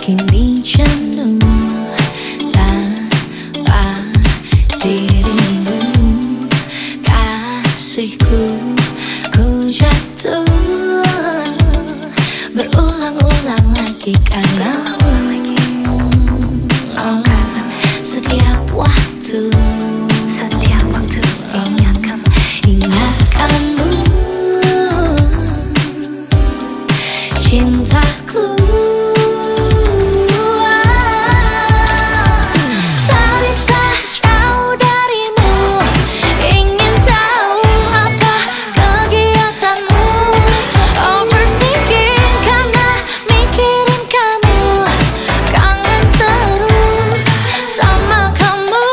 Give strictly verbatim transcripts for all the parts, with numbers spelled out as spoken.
kini jenuh tanpa dirimu. Kasihku, ku jatuh berulang-ulang lagi karenamu. Setiap waktu ingatkanmu, cintaku. Tak bisa jauh darimu, ingin tahu apa kegiatanmu. Overthinking karena mikirin kamu, kangen terus sama kamu.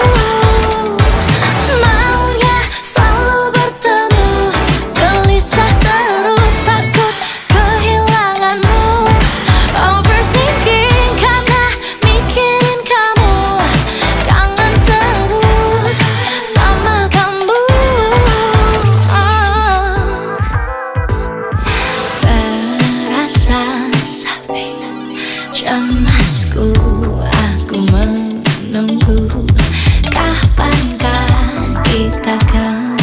Maunya selalu bertemu, gelisah terus takut kehilanganmu. Overthinking karena mikirin kamu, kangen terus sama kamu. Terasa sepi, cemasku, aku menunggu kapankah kita kembali.